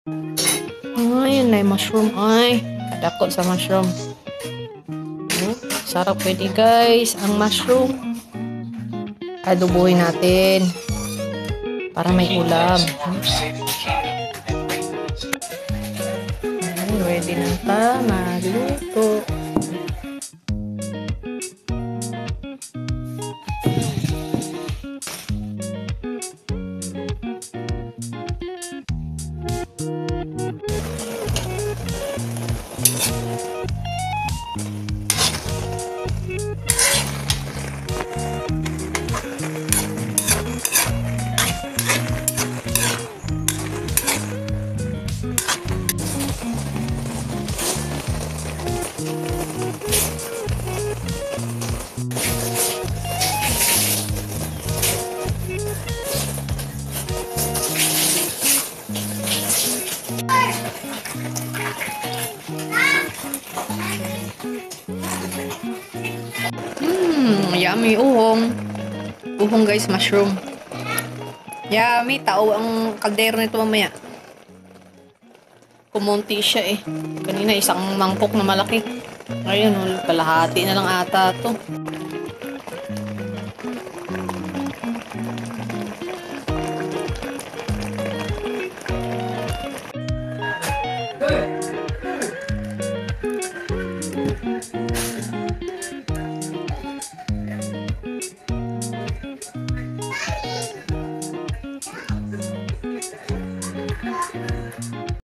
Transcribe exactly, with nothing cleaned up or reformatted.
Ay, na mushroom ay. Dako sa mushroom. Hmm, sarap pwede guys. Ang mushroom. Adobohin natin. Para may ulam. Ay, ready na ta. Maluto. Mmm, yummy uhong. Uhong guys, mushroom. Yummy, tao ang kaldero nito mamaya. Kumunti siya eh. Kanina isang mangkok na malaki. Ayun, oh, kalahati na lang ata to.